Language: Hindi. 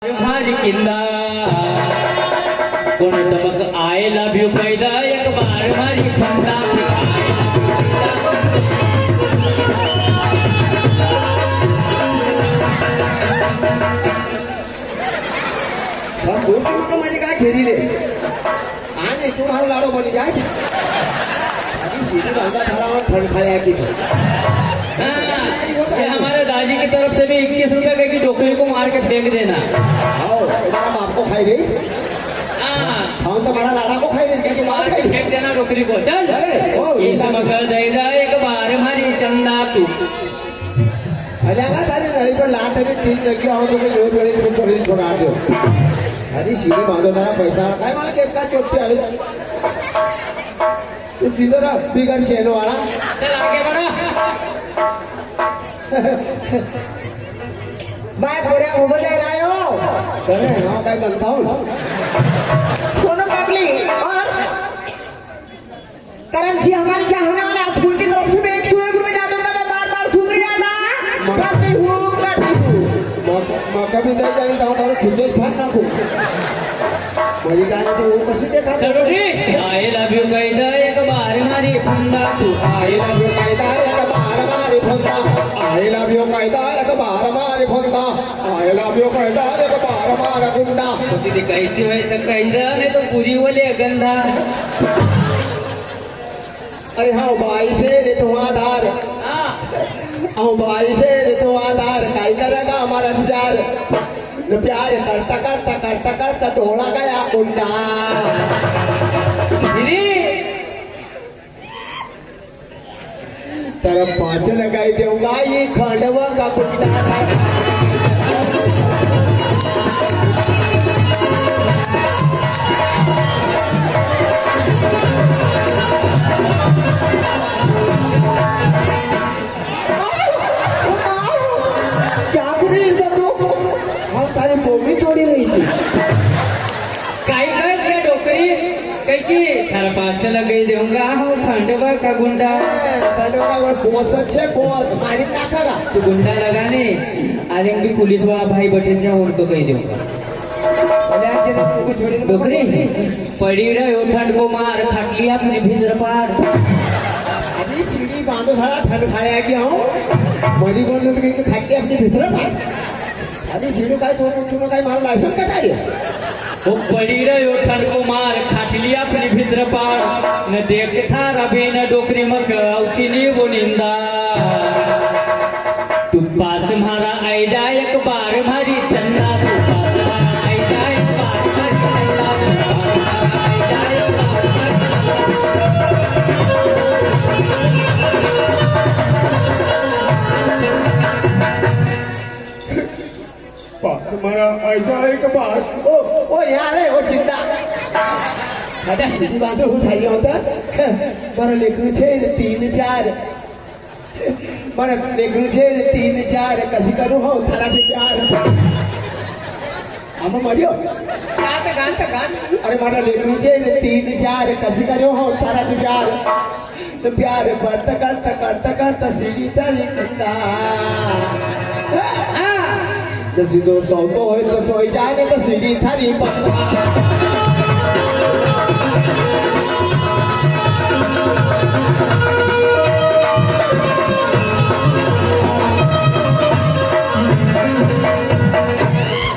भारी किंदा कोण तमक आय लव यू कैदा एक बार भारी फंदा सब दोस्तों को मैंने कहा घेरी ले आने तुम्हारा लाड़ो बन जाए अभी सीधे राजा धारा और ठंड खाया की ये हमारे दादी की तरफ से भी 21 रुपए की टोकरी को मार के फेंक देना। आओ तुम्हारा बाप को खाई गई हाँ तुम्हारा लाड़ा को खाई गई मार के फेंक देना टोकरी को। चल मकर दैदा एक बार हमारी चंदा तू अजागा तारे नड़ी पर लात है तीन लगी आओ तो कोई रोज बड़ी तुम थोड़ी छोड़ा दो अरे सीधे बांधो तारा पैसा रखा है मार के का चोटी आले तू सीधे रहा बिगड़ चेनो वाला चल आगे बढ़ा मैं पूरे उबल रहा हूँ करे हाँ क्या बनता हूँ सोनू पागली और करण जी हमारे चाहने वाले स्कूल की तरफ से मैं 101 रुपए दे दूंगा। मैं बार बार शुक्रिया ना करती हूँ मौका भी दे जाएंगे तो खिंचे फट ना खूब मरी जाने तो वो कैसे देखा चलो ठीक आई लव यू कैदा एक बार हमारी फंदा तू आई लव यू कैदा एक बार हमारी फंदा आई लव यू कैदा एक बार हमारी फंदा आई लव यू कैदा एक बार हमारा गुंडा सीधी कहती हुई तो कैदा नहीं तो पूरी वाले गंधा अरे हाँ भाई से रे तो आधार हाँ भाई से रे तो आधार काई करेगा हमारा इंतजार न प्यार करता करता करता करता ढोला गया गुंडा तरफ 5 लगाई दूंगा ये खंडवा का गुंडा क्या कर रही है सब हाँ तारी बोमी तोड़ी रही थी काही काय क्या डोकरी कहीं की थारा 5 लगे दूंगा हो खंडवा का गुंडा खंडवा का बहुत अच्छे बहुत मारी क्या करा तू गुंडा लगाने आज भी पुलिस वाला भाई बटेल जा और तो कही दूंगा डोकरी पड़ी रहे हो ठंड को मार खट लिया अपने भिंजर पार अभी सीढ़ी बांधो सारा ठंड खाया गया हूँ मरी बोल तो कहीं खाट के अपने भीतर पार अभी सीढ़ी का तुम्हें कहीं मारा लाइसेंस कटा दिया वो पड़ी रहे हो ठंड को मार खाट लिया अपने भिंजर पार न देख था रबी न डोकरी मक औकिली वो निंदा तू पास मारा आई जा एक बार भारी चंदा तू पास मारा आई जा एक बार भारी चंदा आई जा एक तुम्हारा ऐसा एक बार ओ यार है वो चिंता दादा सीधी बांधो उठाई होता मारा लेकरू छे 3-4 मारा लेकरू छे 3-4 कसी करू हो थारा से प्यार हम मरियो गान अरे मारा लेकरू छे 3-4 कसी करू हो थारा से प्यार तो प्यार करता करता करता करता सीढ़ी ताली कुंडा जब सीधो सौतो हो तो सोई जाने तो सीढ़ी थारी पक्का